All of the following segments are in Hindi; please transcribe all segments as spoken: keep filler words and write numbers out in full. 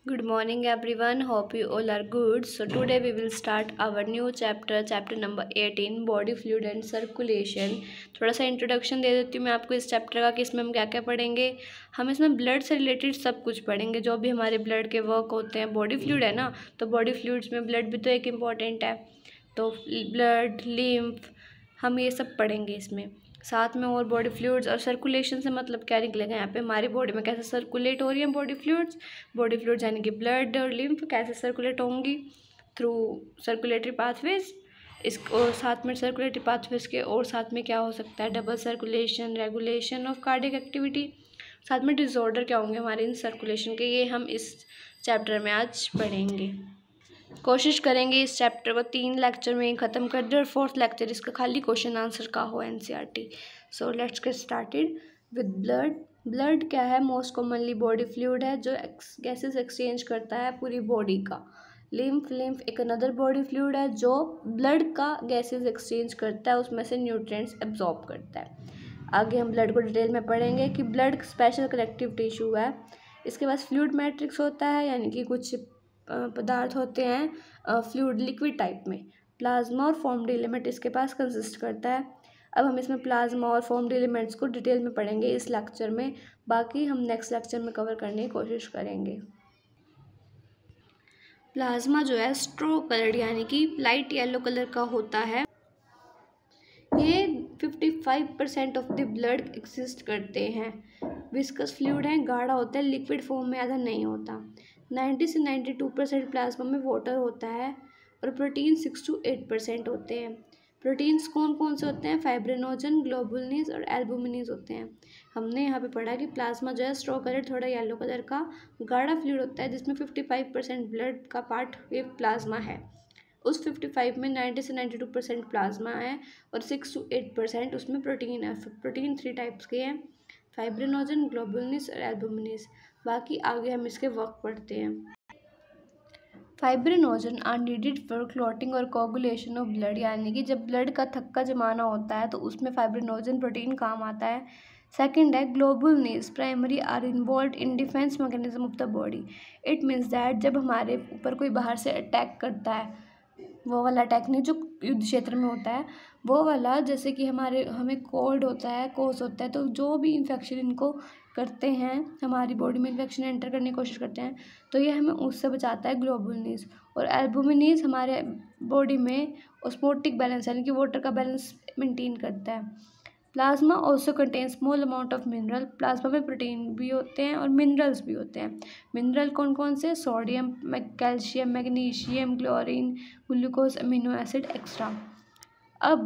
Good morning everyone. Hope you all are good. So today we will start our new chapter, chapter number eighteen, body fluid and circulation. थोड़ा सा इंट्रोडक्शन दे देती हूँ मैं आपको इस चैप्टर का कि इसमें हम क्या क्या पढ़ेंगे। हम इसमें ब्लड से रिलेटेड सब कुछ पढ़ेंगे, जो भी हमारे ब्लड के वर्क होते हैं। बॉडी फ्लूइड है ना, तो बॉडी फ्लूइड्स में ब्लड भी तो एक इम्पॉर्टेंट है, तो ब्लड, लिम्फ, हम ये सब पढ़ेंगे इसमें। साथ में और बॉडी फ्लूइड्स और सर्कुलेशन से मतलब क्या निकलेगा यहाँ पे, हमारी बॉडी में कैसे सर्कुलेट हो रही है बॉडी फ्लूइड्स। बॉडी फ्लूइड्स यानी कि ब्लड और लिम्फ कैसे सर्कुलेट होंगी थ्रू सर्कुलेटरी पाथवेज। इस और साथ में सर्कुलेटरी पाथवेज के और साथ में क्या हो सकता है, double circulation, regulation of cardiac activity. साथ में डिसऑर्डर क्या होंगे हमारे इन सर्कुलेशन के, ये हम इस चैप्टर में आज पढ़ेंगे। कोशिश करेंगे इस चैप्टर को तीन लेक्चर में ही ख़त्म कर दे और फोर्थ लेक्चर इसका खाली क्वेश्चन आंसर का हो NCERT. So let's get started with blood. Blood क्या है? मोस्ट कॉमनली बॉडी फ्लूइड है जो गैसेस एक्सचेंज करता है पूरी बॉडी का। लिम्फ लिम्फ एक अनदर बॉडी फ्लूइड है जो ब्लड का गैसेस एक्सचेंज करता है, उसमें से न्यूट्रिएंट्स एब्जॉर्ब करता है। आगे हम ब्लड को डिटेल में पढ़ेंगे कि ब्लड स्पेशल कनेक्टिव टिश्यू है। इसके पास फ्लूइड मैट्रिक्स होता है, यानी कि कुछ पदार्थ होते हैं फ्लूइड लिक्विड टाइप में। प्लाज्मा और फॉर्म्ड एलिमेंट इसके पास कंसिस्ट करता है। अब हम इसमें प्लाज्मा और फॉर्म्ड एलिमेंट्स को डिटेल में पढ़ेंगे इस लेक्चर में, बाकी हम नेक्स्ट लेक्चर में कवर करने की कोशिश करेंगे। प्लाज्मा जो है स्ट्रो कलर्ड यानी कि लाइट येलो कलर का होता है। ये पचपन percent of the blood exist करते हैं। विस्कस फ्लूइड है, गाढ़ा होता है, लिक्विड फॉर्म में ज़्यादा नहीं होता। नब्बे से बानवे परसेंट प्लाज्मा में वाटर होता है और protein six to eight percent होते हैं। प्रोटीन्स कौन कौन से होते हैं? फाइब्रिनोजन, ग्लोबुलिन्स और एल्बुमिन्स होते हैं। हमने यहाँ पे पढ़ा कि प्लाज्मा जो है स्ट्रो कलर, थोड़ा येलो कलर का गाढ़ा फ्लूइड होता है जिसमें पचपन परसेंट ब्लड का पार्ट ये प्लाज्मा है। उस पचपन में नब्बे से बानवे परसेंट प्लाज्मा है और सिक्स टू एट परसेंट उसमें प्रोटीन है। प्रोटीन थ्री टाइप्स के हैं, फाइब्रिनोजन, ग्लोबुलिन्स और एल्बुमिन्स। बाकी आगे हम इसके वर्क पढ़ते हैं। Fibrinogen are needed for clotting और कोगुलेशन ऑफ ब्लड, यानी कि जब ब्लड का थक्का जमाना होता है तो उसमें फाइब्रिनोजन प्रोटीन काम आता है। सेकंड है globulins, primary are involve in defence mechanism of the body. It means that जब हमारे ऊपर कोई बाहर से अटैक करता है, वो वाला अटैक नहीं जो युद्ध क्षेत्र में होता है, वो वाला, जैसे कि हमारे हमें कोल्ड होता है, कोस होता है, तो जो भी इन्फेक्शन इनको करते हैं, हमारी बॉडी में इन्फेक्शन एंटर करने की कोशिश करते हैं, तो ये हमें उससे बचाता है ग्लोबुलिन्स। और एल्बुमिन्स हमारे बॉडी में ऑस्मोटिक बैलेंस यानी कि वाटर का बैलेंस मेंटेन करता है। Plasma also contain small amount of mineral. Plasma में प्रोटीन भी होते हैं और मिनरल्स भी होते हैं। मिनरल कौन कौन से? Sodium, calcium, magnesium, chlorine, glucose, amino acid extra. अब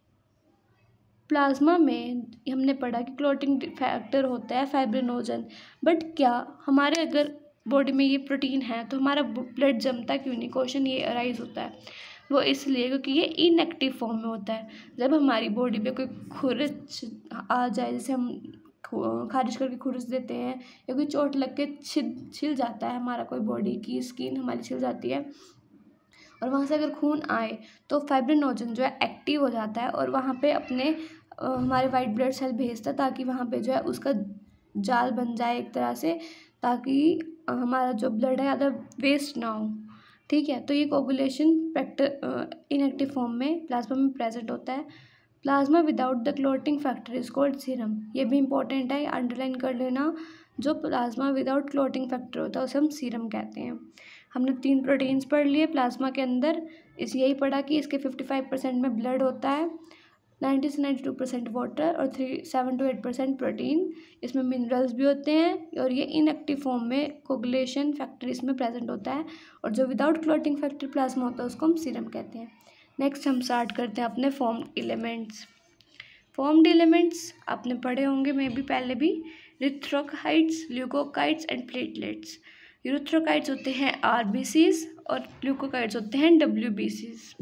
प्लाज्मा में हमने पढ़ा कि क्लॉटिंग फैक्टर होता है फाइब्रिनोजन, बट क्या हमारे अगर बॉडी में ये प्रोटीन है तो हमारा ब्लड जमता क्यों नहीं? क्वेश्चन ये अराइज होता है। वो इसलिए क्योंकि ये इनएक्टिव फॉर्म में होता है। जब हमारी बॉडी पे कोई खुरच आ जाए, जैसे हम खारिज करके खुरच देते हैं या कोई चोट लग के छिल छिल जाता है, हमारा कोई बॉडी की स्किन हमारी छिल जाती है और वहाँ से अगर खून आए तो फाइब्रिनोजन जो है एक्टिव हो जाता है और वहाँ पे अपने हमारे वाइट ब्लड सेल भेजता है ताकि वहाँ पे जो है उसका जाल बन जाए एक तरह से, ताकि हमारा जो ब्लड है ज़्यादा वेस्ट ना हो। ठीक है, तो ये कोगुलेशन फैक्टर इनएक्टिव फॉर्म में प्लाज्मा में प्रेजेंट होता है। Plasma without the clotting factor is called serum. ये भी इंपॉर्टेंट है, अंडरलाइन कर लेना। जो प्लाज्मा विदाउट क्लॉटिंग फैक्टर होता है उसे हम सीरम कहते हैं। हमने तीन प्रोटीन्स पढ़ लिए प्लाज्मा के अंदर। इस यही पढ़ा कि इसके पचपन परसेंट में ब्लड होता है, नब्बे से बानवे परसेंट वाटर और three seven to eight percent protein. इसमें मिनरल्स भी होते हैं और ये इनएक्टिव फॉर्म में कोगुलेशन फैक्टर इसमें प्रेजेंट होता है। और जो विदाउट क्लॉटिंग फैक्टर प्लाज्मा होता है उसको हम सीरम कहते हैं। नेक्स्ट हम स्टार्ट करते हैं अपने फॉर्म्ड एलिमेंट्स। फॉर्म्ड एलिमेंट्स आपने पढ़े होंगे मे बी पहले भी, इरिथ्रोकाइट्स, ल्यूकोकाइट्स एंड प्लेटलेट्स। इरिथ्रोकाइट्स होते हैं आरबीसीज और ल्यूकोकाइट्स होते हैं डब्ल्यूबीसीज।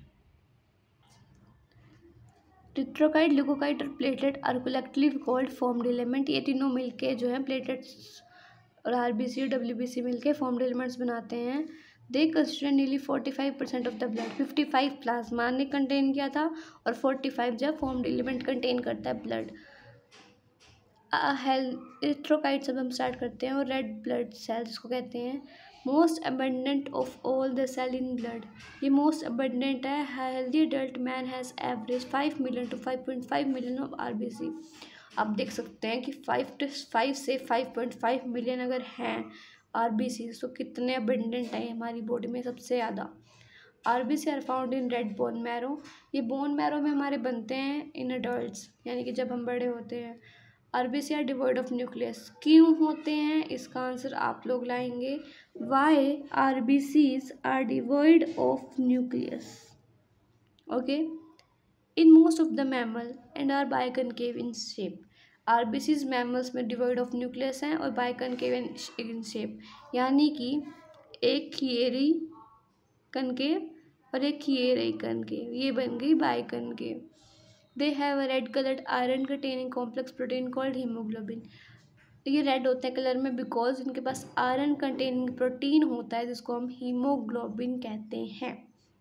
इरिथ्रोकाइट, ल्यूकोकाइट और platelet are collectively called formed element. ये तीनों मिलके जो है प्लेटलेट्स और आरबीसी और डब्ल्यूबीसी मिलके फॉर्म्ड एलिमेंट्स बनाते हैं। They consider nearly forty five percent of the blood. Fifty five plasma ने कंटेन किया था और फोर्टी फाइव जो फॉर्म्ड एलिमेंट कंटेन करता है ब्लड। हेल्थ इरिथ्रोकाइट्स अब हम स्टार्ट करते हैं। और रेड ब्लड सेल जिसको कहते हैं most abundant of all the cell in blood, ये मोस्ट अबंडेंट है। Healthy adult man has average five million to five point five million of R B C. आप देख सकते हैं कि फाइव टू फाइव से फाइव पॉइंट फाइव मिलियन अगर हैं आर बी सी, तो कितने अबंडेंट हैं हमारी बॉडी में सबसे ज़्यादा। R B C are found in red bone marrow, ये बोन मैरो में हमारे बनते हैं इन अडल्ट्स, यानी कि जब हम बड़े होते हैं। R B C are devoid of nucleus, क्यों होते हैं इसका आंसर आप लोग लाएंगे। Why R B Cs are devoid of nucleus, okay. In most of the mammal and are biconcave in shape, R B Cs mammals में डिवॉइड ऑफ न्यूक्लियस हैं और बाइकनकेव इन शेप, यानी कि एक खिएरी कनकेव और एक खिएरी कनकेव, ये बन गई biconcave. They have a red coloured iron containing complex protein called haemoglobin, ये रेड होता है कलर में बिकॉज इनके पास आयरन कंटेनिंग प्रोटीन होता है जिसको हम हीमोग्लोबिन कहते हैं।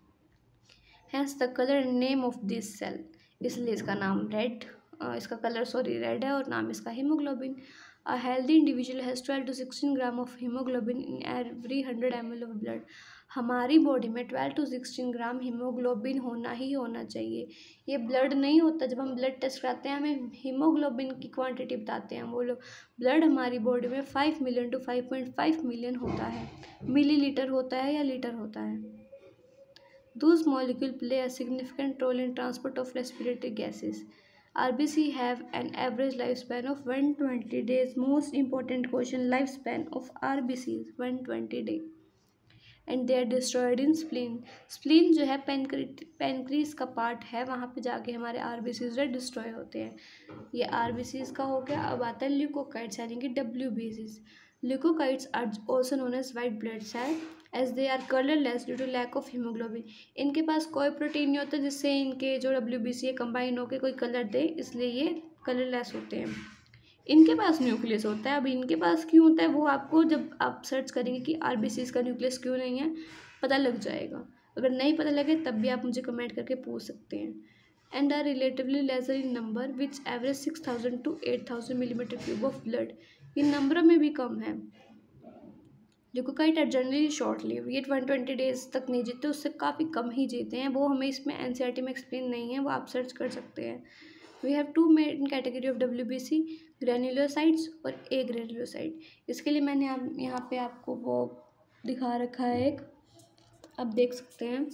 Hence the colour name of this cell, इसलिए इसका नाम रेड, इसका कलर सॉरी रेड है और नाम इसका haemoglobin. A healthy individual has twelve to sixteen gram of haemoglobin in every hundred M L of blood, हमारी बॉडी में twelve to sixteen gram haemoglobin होना ही होना चाहिए। ये ब्लड नहीं होता, जब हम ब्लड टेस्ट कराते हैं हमें हीमोग्लोबिन की क्वांटिटी बताते हैं वो लोग। ब्लड हमारी बॉडी में five million to five point five million होता है, मिलीलीटर होता है या लीटर होता है। Those molecules play a significant role in transport of respiratory gases. R B C have an average lifespan of one hundred twenty days. Most important question, lifespan of R B C is one hundred twenty days. And they are destroyed in spleen. Spleen जो है पेनक्रीज का पार्ट है, वहाँ पे जाके हमारे आर बी सीज डिस्ट्रॉय होते हैं। ये आर बी सीज का हो गया। अब आता है ल्यूकोकाइट्स यानी कि W B Cs. Leucocytes are also known as white blood cell as they are colourless due to lack of haemoglobin, इनके पास कोई प्रोटीन नहीं होता जिससे इनके जो डब्ल्यू बी सी है कंबाइन होकर कोई कलर दे, इसलिए ये कलरलेस होते हैं। इनके पास न्यूक्लियस होता है। अब इनके पास क्यों होता है वो आपको जब आप सर्च करेंगे कि आर बी सी का न्यूक्लियस क्यों नहीं है पता लग जाएगा। अगर नहीं पता लगे तब भी आप मुझे कमेंट करके पूछ सकते हैं। And are relatively lesser in number which average six thousand to eight thousand millimetre cube of blood, in number में भी कम है। Leucocyte are generally short live, ये वन ट्वेंटी डेज तक नहीं जीते, उससे काफ़ी कम ही जीते हैं। वो हमें इसमें एन सी आर टी में एक्सप्लेन नहीं है, वो आप सर्च कर सकते हैं। We have two main category of W B C, granulocytes और ए ग्रेन्युलोसाइट। इसके लिए मैंने आप यहाँ पे आपको वो दिखा रखा है एक, आप देख सकते हैं।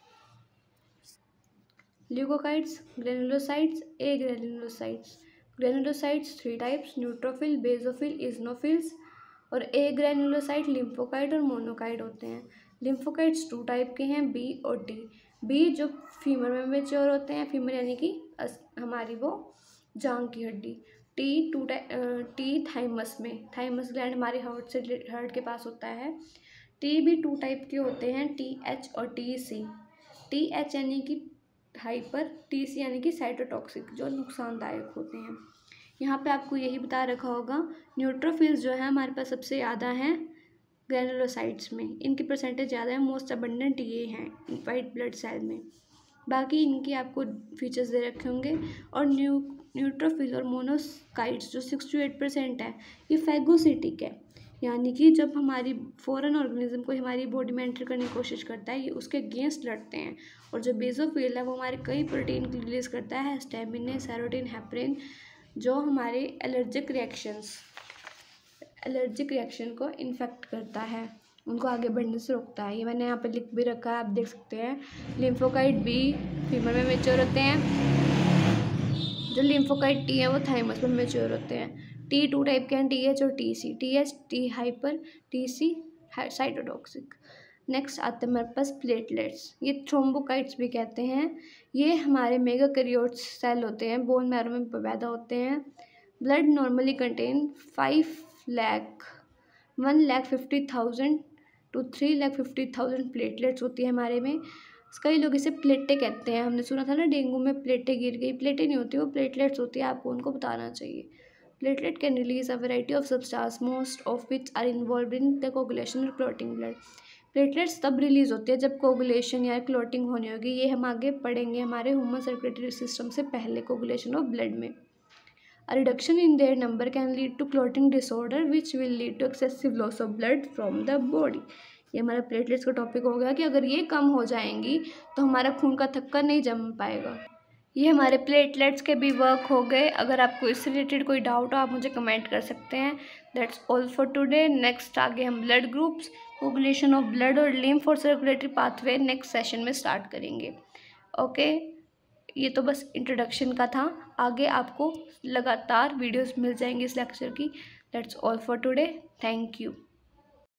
Leukocytes, granulocytes, agranulocytes. Granulocytes three types, neutrophil, basophil, eosinophils. और ए ग्रेन्युलोसाइट लिम्फोकाइट और मोनोकाइट होते हैं। लिम्फोकाइट्स टू टाइप के हैं, बी और टी। बी जो फीमर में मेच्योर होते हैं, फीमर यानी कि हमारी वो जांग की हड्डी। T two type, T thymus में, थाइमस ग्लैंड हमारे हार्ट से हार्ट के पास होता है। टी भी टू टाइप के होते हैं, टी एच और टी सी। टी एच यानी कि हाइपर, टी सी यानी कि साइटोटॉक्सिक, जो नुकसानदायक होते हैं। यहाँ पे आपको यही बता रखा होगा। न्यूट्रोफिल्स जो है हमारे पास सबसे ज़्यादा हैं ग्रेनुलोसाइट्स में, इनकी परसेंटेज ज़्यादा है, मोस्ट अबंडेंट ये हैं वाइट ब्लड सेल में। बाकी इनकी आपको फीचर्स दे रखे होंगे। और न्यू न्यूट्रोफिल और मोनोकाइट्स जो सिक्स टू एट परसेंट है, ये फैगोसिटिक है, यानी कि जब हमारी फॉरेन ऑर्गेनिज्म को हमारी बॉडी में एंटर करने की कोशिश करता है ये उसके अगेंस्ट लड़ते हैं। और जो बेसोफिल है वो हमारे कई प्रोटीन रिलीज करता है, हिस्टामिन, सेरोटिन, हेपरिन, जो हमारे एलर्जिक रिएक्शंस एलर्जिक रिएक्शन को इन्फेक्ट करता है, उनको आगे बढ़ने से रोकता है। ये मैंने यहाँ पे लिख भी रखा है, आप देख सकते हैं। लिम्फोकाइट बी फीमर में मेच्योर होते हैं, जो लिम्फोकाइट टी है वो थाइमस में मेच्योर होते हैं। टी टू टाइप के हैं, टी एच और T C. T H T hyper, T C cytotoxic. Next आते हैं हमारे पास प्लेटलेट्स, ये थ्रोम्बोकाइट्स भी कहते हैं। ये हमारे मेगाकैरियोट्स सेल होते हैं, बोन मैरो में पैदा होते हैं। Blood normally contain five lakh one lakh fifty thousand two three lakh fifty thousand platelets होती है हमारे में। कई लोग इसे प्लेटें कहते हैं, हमने सुना था ना डेंगू में प्लेटें गिर गई, प्लेटें नहीं होती, वो प्लेटलेट्स होती है, आपको उनको बताना चाहिए। Platelet can release a variety of substance most of which are involve in the coagulation और क्लॉटिंग ब्लड। प्लेटलेट्स तब रिलीज होती है जब कोगुलेशन या क्लॉटिंग होनी होगी, ये हम आगे पढ़ेंगे हमारे ह्यूमन सर्कुलेटरी सिस्टम से पहले, कोगुलेशन ऑफ ब्लड में। A reduction in their number can lead to clotting disorder which will lead to excessive loss of blood from the body. ये हमारा प्लेटलेट्स का टॉपिक हो गया कि अगर ये कम हो जाएंगी तो हमारा खून का थक्का नहीं जम पाएगा। ये हमारे प्लेटलेट्स के भी वर्क हो गए। अगर आपको इससे रिलेटेड कोई डाउट हो आप मुझे कमेंट कर सकते हैं। That's all for today. Next आगे हम blood groups, coagulation of blood और लिम्फ और सर्कुलेटरी पाथवे नेक्स्ट सेशन में स्टार्ट करेंगे। ओके, ये तो बस इंट्रोडक्शन का था। आगे आपको लगातार वीडियोस मिल जाएंगी इस लेक्चर की। That's all for today. Thank you.